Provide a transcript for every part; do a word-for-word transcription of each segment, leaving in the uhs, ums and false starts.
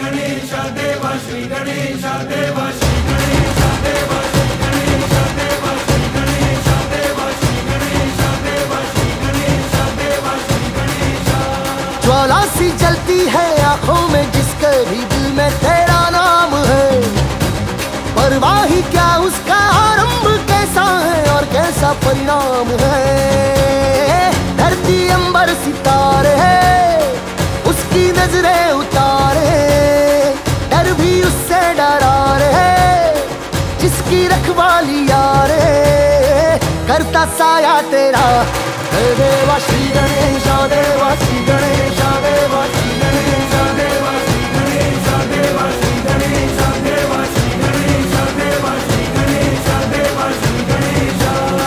गणेश देवा श्री गणेश देवा श्री गणेश देवा श्री गणेश देवा श्री गणेश देवा श्री गणेश देवा श्री गणेश देवा श्री गणेश। ज्वाला सी जलती है आंखों में जिसके भी दिल में तेरा नाम है, परवाही क्या उसका आरंभ कैसा है और कैसा परिणाम है। धरती अंबर सितारे है उसकी नजरें उतारे, डर भी उससे डरा रे जिसकी रखवाली यारे। करता साया तेरा देवा श्री गणेश देवा श्री गणेश देवा श्री गणेश देवा श्री गणेश देवा श्री गणेश देवा श्री गणेश देवा श्री गणेश देवा श्री गणेश।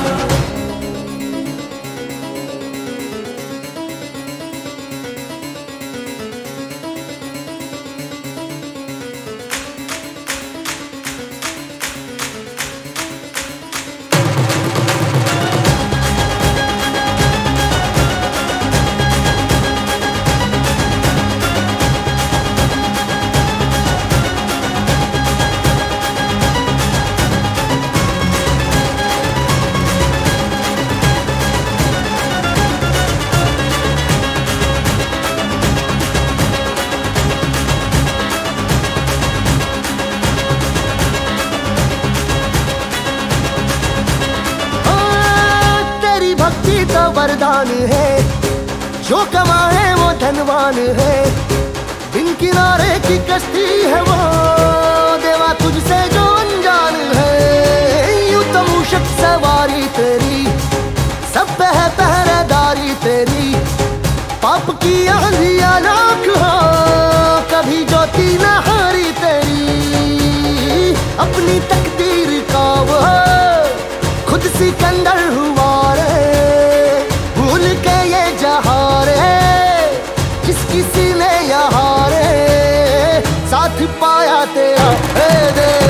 भक्ति तो वरदान है, जो कमाए वो धनवान है। बिन किनारे की कश्ती है वो देवा तुझसे जो अनजान है। यूं तो मूषक सवारी तेरी सब पे है पहरेदारी तेरी, पाप की आंधियां लाख हो कभी ज्योति न हारी तेरी। अपनी तकदीर का वो खुद सिकंदर हुआ रे, भूल के ये जहां रे जिस किसी ने यहाँ रे साथ पाया तेरा। हे देव